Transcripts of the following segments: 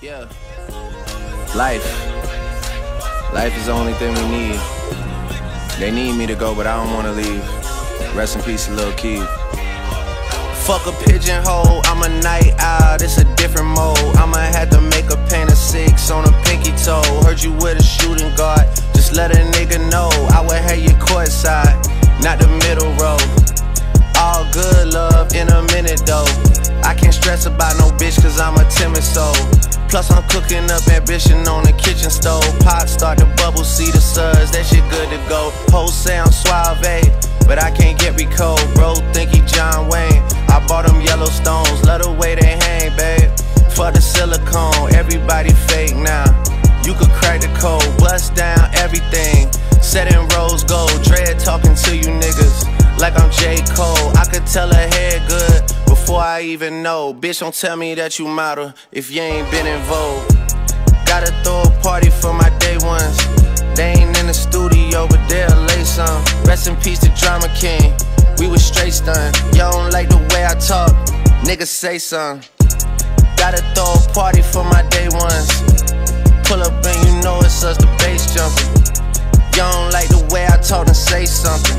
Yeah. Life is the only thing we need. They need me to go, but I don't wanna leave. Rest in peace, Lil Keith. Fuck a pigeonhole, I'm a night owl, it's a different mode. I'ma have to make a paint of 6 on a pinky toe. Heard you with a shooting guard, just let a nigga know. I would have you courtside, not the middle row. All good love in a minute though. I can't stress about no bitch cause I'm a timid soul. Plus I'm cooking up ambition on the kitchen stove. Pot start to bubble, see the suds, that shit good to go. Hoes say I'm suave, but I can't get me cold. Bro think he John Wayne, I bought them Yellowstones. Love the way they hang, babe. For the silicone, everybody fake now. You could crack the code, bust down everything. Set in rose gold, dread talking to you niggas like I'm J. Cole. I could tell her head good before I even know. Bitch, don't tell me that you model if you ain't been in vogue. Gotta throw a party for my day ones. They ain't in the studio, but they'll lay some. Rest in peace to Drama King, we was straight stunned. Y'all don't like the way I talk, niggas say something. Gotta throw a party for my day ones. Pull up and you know it's us, the bass jumping. Y'all don't like the way I talk and say something.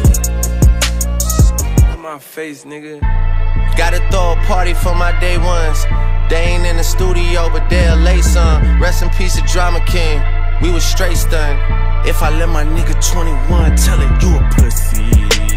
My face, nigga. Gotta throw a party for my day ones. They ain't in the studio, but they'll lay some. Rest in peace to Drama King, we was straight stunned. If I let my nigga 21 tell it, you a pussy.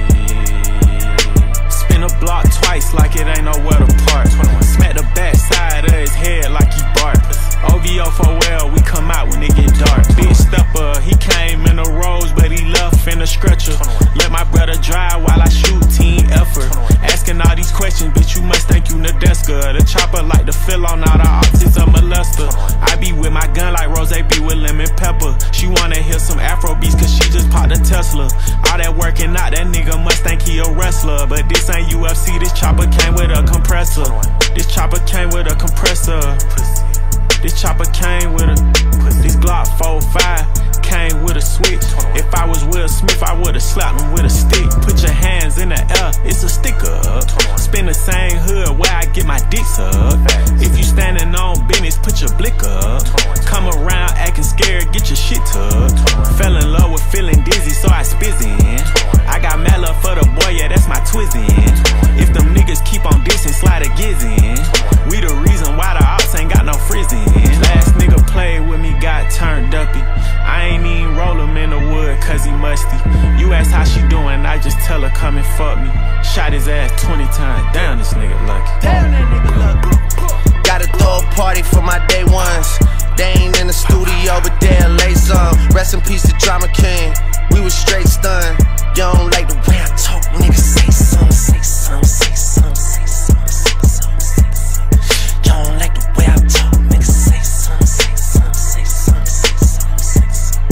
Spin a block twice like it ain't nowhere to park. Smack the back side of his head like he barked. OVO for well, we come out when it get dark. Big stepper, he came in a rose, but he left in a stretcher. Let my brother drive while I shoot, team effort. Asking all these questions, bitch, you must think you Nadeska. The chopper like to fill on all the optics of molester. I be with my gun like Rose be with lemon pepper. She wanna hear some Afro beats cause she just popped a Tesla. All that working out, that nigga must think he a wrestler. But this ain't UFC, this chopper came with a compressor. This chopper came with a compressor. This chopper came with a, this Glock 45 came with a switch. If I was Will Smith, I would've slapped him with a stick. Put your hands in the air, it's a sticker up. Spin the same hood where I get my dicks up. If you standing on business, put your blick up. Come around acting scared, get your shit tucked. Fell in love with feeling dizzy, so I spizzin'. I got mad love for the boy, yeah, that's my twizzin'. If them niggas keep on dissing, slide a gizzin'. We the reason why the ops ain't got no frizzin'. Last nigga played with me, got turned uppy. I ain't even roll him in the wood cause he musty. You ask how she doing, I just tell her come and fuck me. Shot his ass 20 times, damn this nigga lucky. Damn that nigga lucky. Gotta throw a party for my day ones. They ain't in the studio, but they'll lay some. Rest in peace to Drama King, we was straight stunned. You don't like the way I talk, nigga, say something, say something, say something, say something, say something, say something. You don't like the way I talk, nigga, say something, say something, say something, say something, say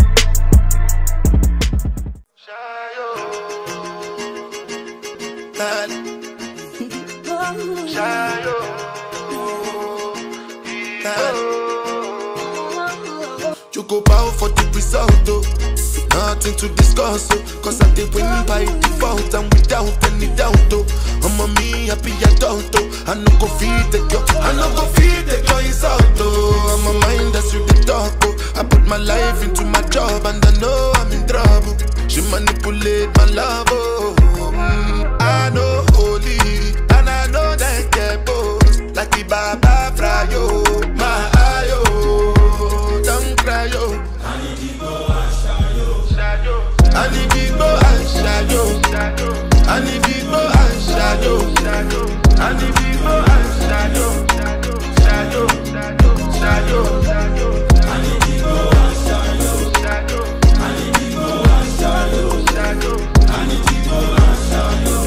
something. You go bow for the result, though. Nothing to discuss, oh. Cause I did win by default and without any doubt, oh. I'm a me happy adult, oh. I no go feed the girl, I no go feed the girl insult, oh. I'm a mind that's with the talk, oh. I put my life into my job and I know I'm in trouble. She manipulate my love, oh. I know holy and I know that get boss. Like the Baba Frayo, my ayo, don't cry, yo. I need people and shadow. I need people and shadow. I need people and shadow. Shadow, shadow, shadow. I need people and shadow. I need people and shadow. I need people and shadow.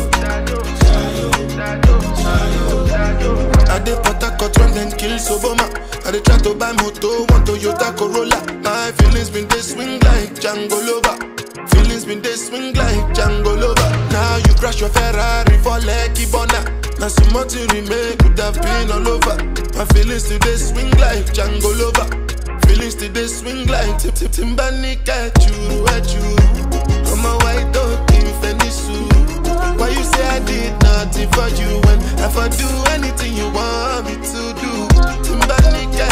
I dey Port-a-Court run then kill Soboma. I dey try to buy moto, one Toyota Corolla. My feelings been they swing like Django Lover. Feelings been they swing like Django Lover. Now you crash your Ferrari for Lucky Bona. Now some more to remake could have been all over. My feelings today swing like Django Lover. Feelings today swing like Timbani at you. I'm a white dog in Fenisu. Why you say I did nothing for you when if I do anything you want me to do? Timbani